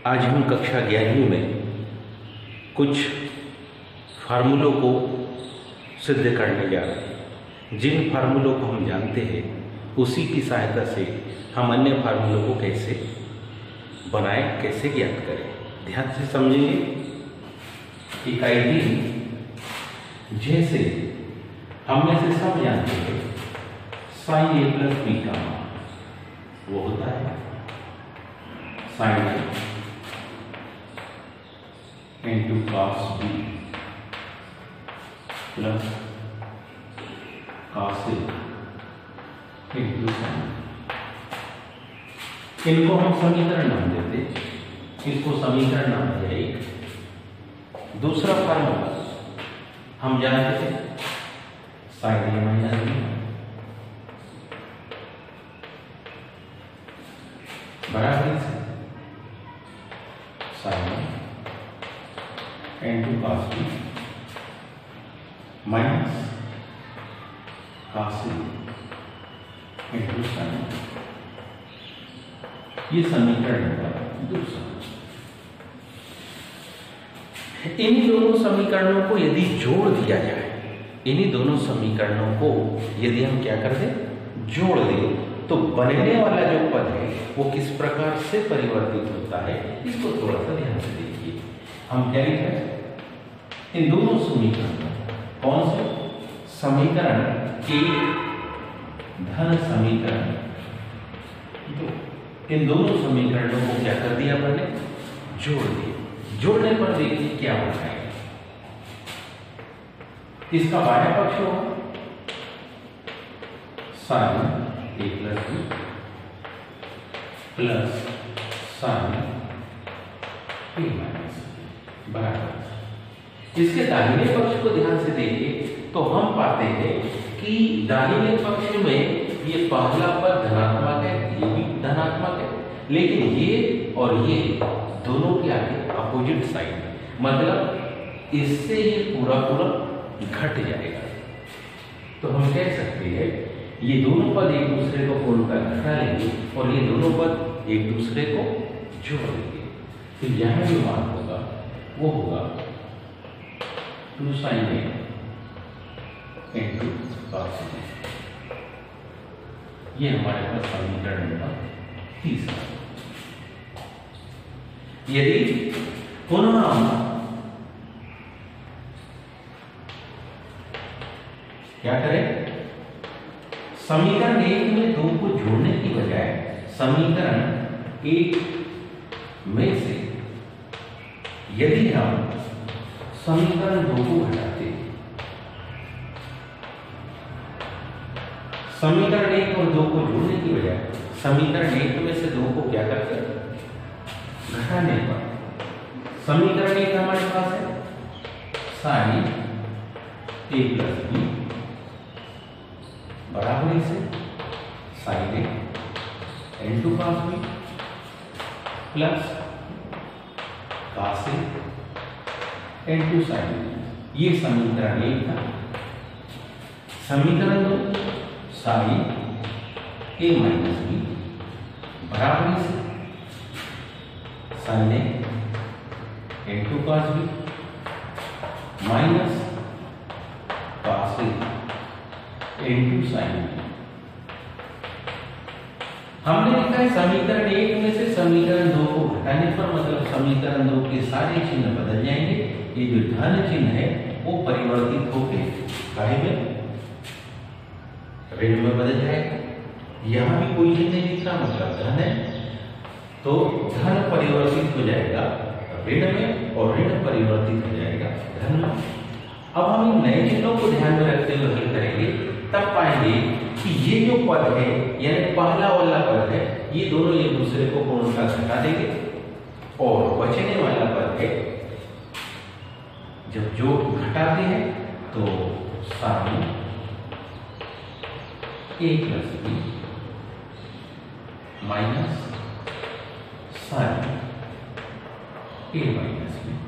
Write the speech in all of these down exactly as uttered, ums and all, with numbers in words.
आज हम कक्षा ग्यारहवीं में कुछ फार्मूलों को सिद्ध करने जा रहे हैं। जिन फार्मूलों को हम जानते हैं उसी की सहायता से हम अन्य फार्मूलों को कैसे बनाएं, कैसे ज्ञात करें। ध्यान से समझिए। इकाई तीन, जैसे हम में से सब जानते हैं साइन ए प्लस बी का मान वो होता है sine A into cos B plus cos A into sine. इनको हम समीकरण नाम देते, इसको समीकरण नाम दिया एक। दूसरा फार्मूला हम जानते थे साइन ए माइनस बी बराबर से sine into cos B minus cos A into sine. ये समीकरण नंबर दूसरा। इन दोनों समीकरणों को यदि जोड़ दिया जाए, इन्हीं दोनों समीकरणों को यदि हम क्या कर दें, जोड़ दें, तो बनने वाला जो पद है वो किस प्रकार से परिवर्तित होता है, इसको थोड़ा सा ध्यान से देखिए। हम क्या लिख रहे हैं, इन दोनों समीकरण, कौन से समीकरण एक धन समीकरण दो, इन दोनों समीकरणों को क्या कर दिया मैंने, जोड़ दिया। जोड़ने पर देखिए क्या होता है। इसका बाया पक्ष होगा sine A plus B plus sine A minus बराबर। इसके दाहिने पक्ष को ध्यान से देखिए तो हम पाते हैं कि दाहिने पक्ष में ये पहला पद धनात्मक है, ये भी धनात्मक है, लेकिन ये और ये दोनों के आगे अपोजिट साइड है, मतलब इससे ये पूरा पूरा घट जाएगा। तो हम कह सकते हैं ये दोनों पद एक दूसरे को कोणतः घटा लेंगे और ये दोनों पद एक दूसरे को जोड़ देंगे। तो यहां जो मान होगा वो होगा two sine A into cos A. ये हमारे पास समीकरण नंबर तीसरा। यदि पुनः हम क्या करें, समीकरण एक में दो को जोड़ने की बजाय समीकरण एक में से यदि हम समीकरण दो को घटाते, समीकरण एक और दो को जोड़ने की बजाय समीकरण एक में से दो को क्या करते, घटाने पर समीकरण एक हमारे पास है साइन ए प्लस बी बराबर से sine A into cos B plus cos A into sine B. ये समीकरण एक था। समीकरण दो साइन ए माइनस बी बराबर से sine A into cos B minus cos A into sine. हमने लिखा है समीकरण एक में से समीकरण दो को घटाने पर, मतलब समीकरण दो के सारे चिन्ह बदल जाएंगे। ये जो धन चिन्ह है वो परिवर्तित होकर काय में, ऋण में बदल जाएगा। यहां भी कोई चिन्ह नहीं लिखा, मतलब धन है तो धन परिवर्तित हो जाएगा ऋण में और ऋण परिवर्तित हो जाएगा धन में। अब हम इन नए चिन्हों को ध्यान में रखते हुए हल करेंगे, तब पाएंगे कि ये जो पद है यानी पहला वाला पद है, ये दोनों एक दूसरे को पूर्णतः घटा देंगे और बचने वाला पद है जब जो घटाते हैं तो sine A plus B minus sine A minus B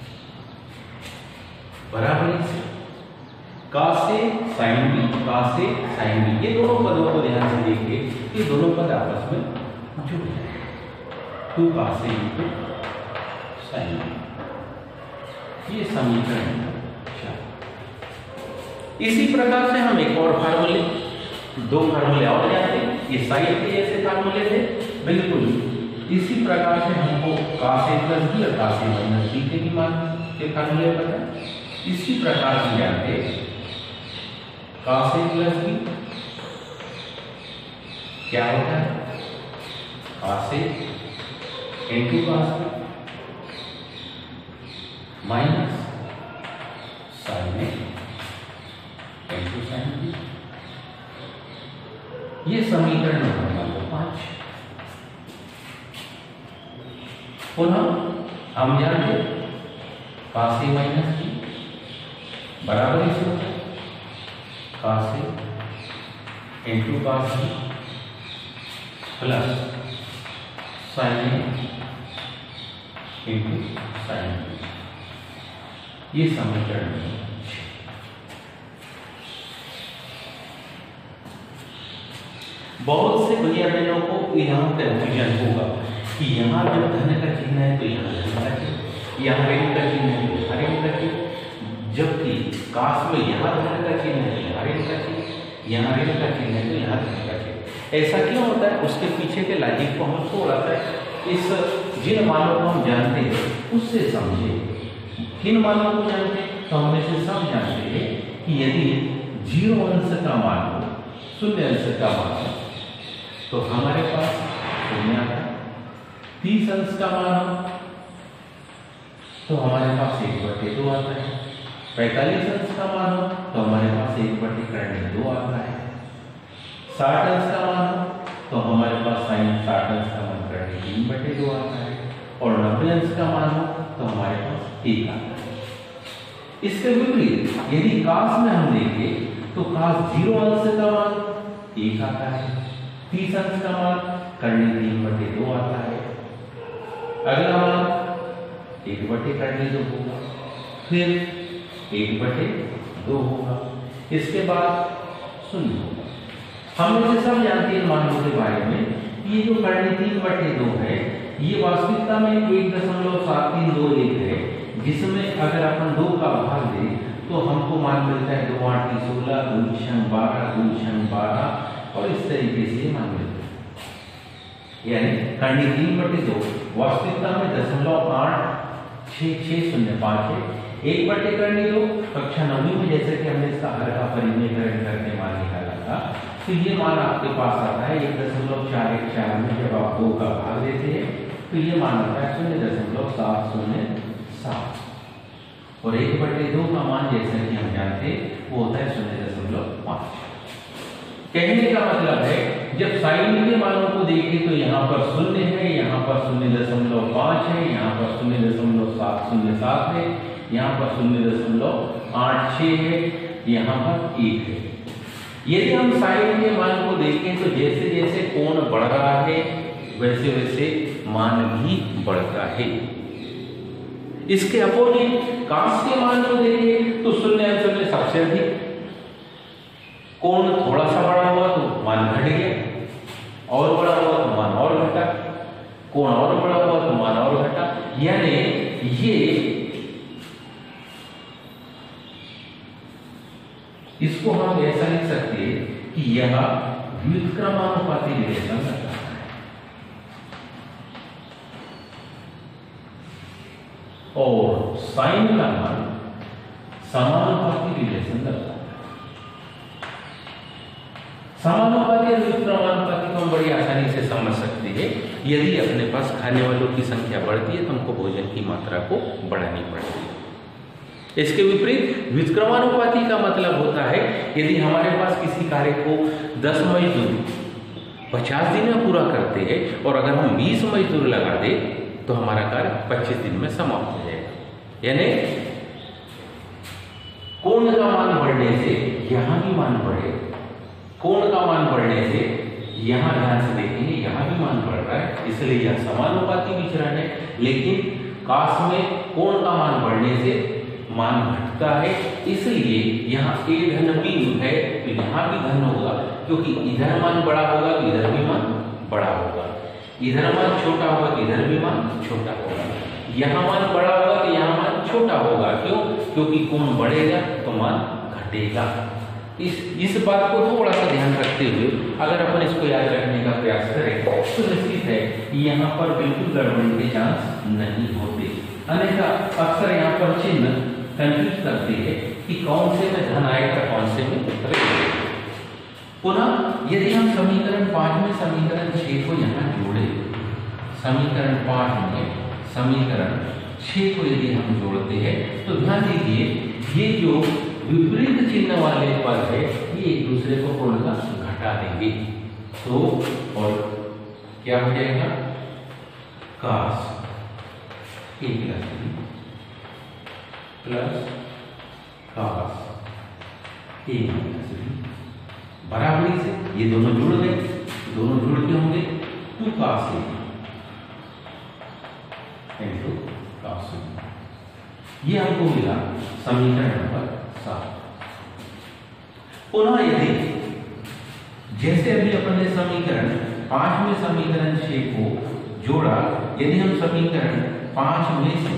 बराबर से cos A sine B, cos A sine B. ये दोनों पदों को ध्यान से देखिए, ये दोनों पद आपस में जुड़ जाएंगे। Two cos A into sine B. ये समीकरण चार। इसी प्रकार से हम एक और फार्मूले, दो फार्मूले और जानते हैं। ये साइन के जैसे फार्मूले थे बिल्कुल इसी प्रकार से हमको cos a प्लस बी और cos a माइनस बी के भी मान के फार्मूले पता है। इसी प्रकार से जानते हैं cos a प्लस बी क्या होता है, cos a into cos b minus sin a into sin b। ये समीकरण नंबर पांच। पुनः हम जानते cos a माइनस b बराबर इसे होता है cos a into cos b plus sin a into sin b। ये समीकरण है। बहुत से भैया बहनों को यहाँ कंफ्यूजन होगा कि यहाँ जब धन का चिन्ह है तो यहाँ धन का चिन्ह, यहाँ ऋण का चिन्ह है तो यहाँ ऋण का चिन्ह, जबकि काश में यहाँ धन का चिन्ह है तो यहाँ ऋण का चिन्ह, यहाँ ऋण का चिन्ह है तो यहाँ धन का चिन्ह। ऐसा क्यों होता है, उसके पीछे के लॉजिक को हम थोड़ा सा इस जिन मानों को हम जानते हैं उससे समझे। किन मानों को जानते हैं, तो हम इसे सब जानते हैं कि यदि जीरो अंश का मान हो, शून्य अंश का मान हो तो हमारे पास शून्य आता है। तीस अंश का मान हो तो हमारे पास एक बटे दो आता है। पैंतालीस अंश का मान हो तो हमारे पास एक बटे करने दो आता है। साठ अंश का मान हो तो हमारे पास साइन साठ अंश का मान करने तीन बटे दो आता है। और नब्बे अंश का मान हो तो हमारे पास एक आता है। इसके विपरीत यदि काश में हम देखें तो काश जीरो अंश का मान एक आता है, तीस अंश का मान करने तीन बटे दो आता है। अगला मान एक बटे करने दो होगा, फिर एक बटे दो होगा, इसके बाद शून्य होगा। हम इसे सब जानते हैं मानों के बारे में। ये जो करने तीन बटे दो है ये वास्तविकता में एक दशमलव सात तीन दो एक है, जिसमें अगर अपन दो का भाग दें तो हमको मान मिलता है दो आठ की सोलह, दो छंग बारह, दो छंग बारह और इस तरीके से मान मिलता है। यानी करनी तीन बटे दो वास्तविकता में दशमलव आठ छः छः शून्य पाँच है। एक बटे करनी दो कक्षा नौवीं में जैसे कि हमने इसका हर का परिमेयकरण करके मान निकाला था, तो ये मान आपके पास आता है एक दशमलव चार एक चार में जब आप दो का भाग देते हैं तो ये मान आता है शून्य दशमलव सात शून्य सात। और एक बटे दो का मान जैसा कि हम जानते हैं वो होता है शून्य दशमलव पाँच। कहने का मतलब है जब साइन के मानों को देखें तो यहाँ पर शून्य है, यहाँ पर शून्य दशमलव पाँच है, यहाँ पर शून्य दशमलव सात शून्य सात है, यहाँ पर शून्य दशमलव आठ छः है, यहाँ पर एक है। यदि हम साइन के मान को देखें तो जैसे जैसे कोण बढ़ रहा है वैसे वैसे मान भी बढ़ता है। इसके अपोजिट काश के मान को देखें तो शून्य अंश में सबसे अधिक, कोण थोड़ा सा बड़ा हुआ तो मान घट गया, और बड़ा हुआ तो मान और घटा, कोण और बड़ा हुआ तो मान और घटा। यानी ये इसको हम ऐसा लिख सकते हैं कि यह व्युत्क्रमानुपाती रिलेशन दर्शाता है। और साइन का मान समानुपाती रिलेशन दर्शाता है। समानुपाती और व्युत्क्रमानुपाती को हम बड़ी आसानी से समझ सकते हैं। यदि अपने पास खाने वालों की संख्या बढ़ती है तो हमको भोजन की मात्रा को बढ़ानी पड़ती है। इसके विपरीत व्युत्क्रमानुपाती का मतलब होता है यदि हमारे पास किसी कार्य को दस मजदूर पचास दिन में पूरा करते हैं और अगर हम बीस मजदूर लगा दें तो हमारा कार्य पच्चीस दिन में समाप्त हो जाएगा। यानी कोण का मान बढ़ने से यहां भी मान बढ़े, कोण का मान बढ़ने से यहां ध्यान से देखेंगे यहां भी मान बढ़ रहा है, इसलिए यह समानुपाती विचरण है। लेकिन काश में कोण का मान बढ़ने से मान घटता है, इसलिए यहाँ ए धन बी है तो यहाँ भी धन होगा, क्योंकि इधर मान बड़ा होगा तो इधर भी मान बड़ा होगा। इधर मान छोटा होगा तो इधर भी मान छोटा होगा, यहाँ मान बड़ा होगा तो यहाँ मान छोटा होगा। क्यों? क्योंकि कोण बढ़ेगा तो मान घटेगा। इस इस बात को थोड़ा सा ध्यान रखते हुए अगर अपन इसको याद रखने का प्रयास करें तो निश्चित है यहाँ पर बिल्कुल गड़बड़ी के चांस नहीं होते। अन्यथा अक्सर यहाँ पर चिन्ह कंफ्यूज करते हैं कि कौन से में धन आएगा कौन से में ऋण आएगा। पुनः यदि हम समीकरण पांच में समीकरण छह को यहाँ जोड़े, समीकरण पांच में समीकरण छह को यदि हम जोड़ते हैं तो ध्यान दीजिए ये जो विपरीत चिन्ह वाले पद है ये एक दूसरे को पूर्णतः घटा देंगे। तो और क्या हो जाएगा? Cos A plus B plus cos A minus B बराबरी से ये दोनों जुड़ गए, दोनों जुड़ के होंगे two cos A into cos B. ये हमको मिला समीकरण नंबर सात। पुनः यदि जैसे अभी अपन ने समीकरण पांच में समीकरण छह को जोड़ा, यदि हम समीकरण पांच में से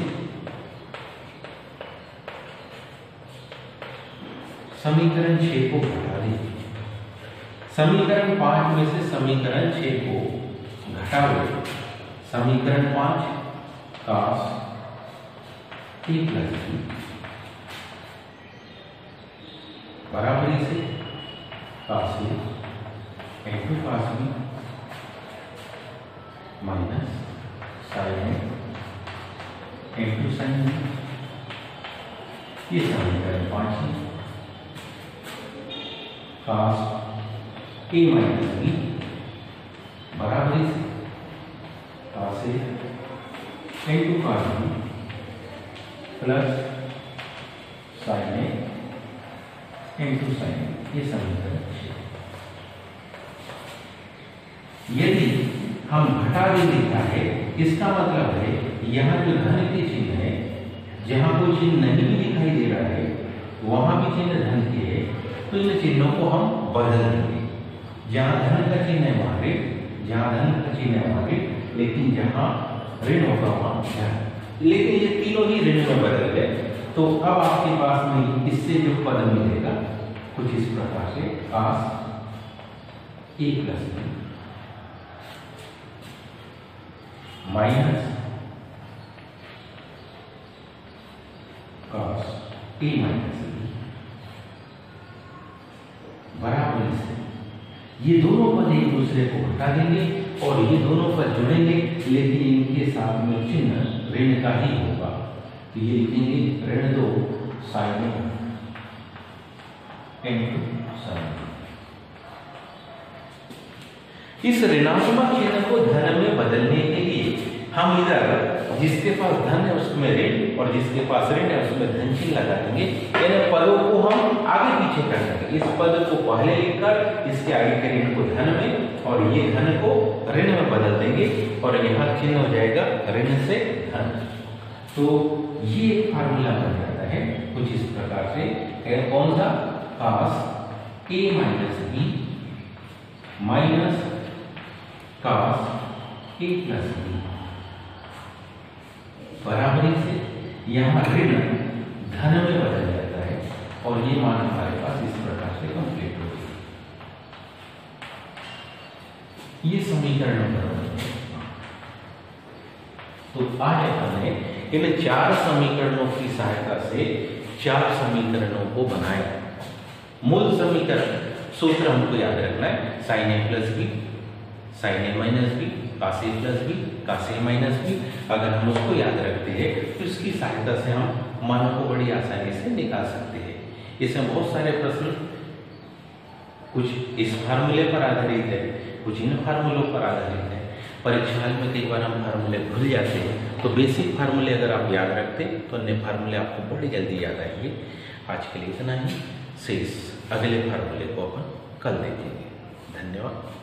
समीकरण छह को घटा दें, समीकरण पांच में से समीकरण छह को घटाओ, समीकरण पांच कास ए प्लस बी बराबरी से cos A into cos B minus sine A into sine B. ये समीकरण पांच है। कास ए माइनस बी बराबरी से cos A into cos B plus sine A into sine. ये समीकरण छह। यदि हम घटा भी लिखा है इसका मतलब है यहाँ जो धन के चिन्ह है, जहां कोई चिन्ह नहीं भी दिखाई दे रहा है वहां भी चिन्ह धन के है, तो इन चिन्हों को हम बदल देंगे। जहां धन का चिन्ह है वहां ऋण, जहां धन का चिन्ह है वहां ऋण, लेकिन जहां ऋण होगा वहां धन। लेकिन ये तीनों ही ऋण में बदल गए। तो अब आपके पास में इससे जो पद मिलेगा कुछ इस प्रकार से cos A plus B minus cos A minus B बराबर से ये दोनों पद एक दूसरे को हटा देंगे और ये दोनों पद जुड़ेंगे, लेकिन इनके साथ में चिन्ह ऋण का ही होगा। तो ये लिखेंगे ऋण दो साइन इंटू साइन। इस ऋणात्मक चिन्ह को धन में बदलने के लिए हम इधर जिसके पास धन है उसमें ऋण और जिसके पास ऋण है उसमें धन चिन्ह लगा देंगे। यानी पदों को हम आगे पीछे कर देंगे। इस पद को पहले लिखकर इसके आगे के ऋण को धन में और ये धन को ऋण में बदल देंगे और यहाँ चिन्ह हो जाएगा ऋण से धन। तो ये एक फार्मूला बन जाता है कुछ इस प्रकार से। कौन सा? Cos A minus B minus cos A plus B बराबरी से यहाँ ऋण धन में बदल जाता है और ये मान हमारे पास इस प्रकार से कंप्लीट हो गई। ये समीकरण नंबर वन है। तो आज अपन ने इन चार समीकरणों की सहायता से चार समीकरणों को बनाया। मूल समीकरण सूत्र हमको याद रखना है, sine A plus B sine A minus B cos A plus B cos A minus B. अगर हम उसको याद रखते हैं तो इसकी सहायता से हम मानों को बड़ी आसानी से निकाल सकते हैं। इसमें बहुत सारे प्रश्न कुछ इस फार्मूले पर आधारित है, कुछ इन फार्मूलों पर आधारित है। परीक्षा हाल में कई बार हम फार्मूले भूल जाते हैं, तो बेसिक फार्मूले अगर आप याद रखते तो अन्य फार्मूले आपको बड़ी जल्दी याद आएंगे। आज के लिए इतना ही, शेष अगले फार्मूले को अपन कल देखेंगे। धन्यवाद।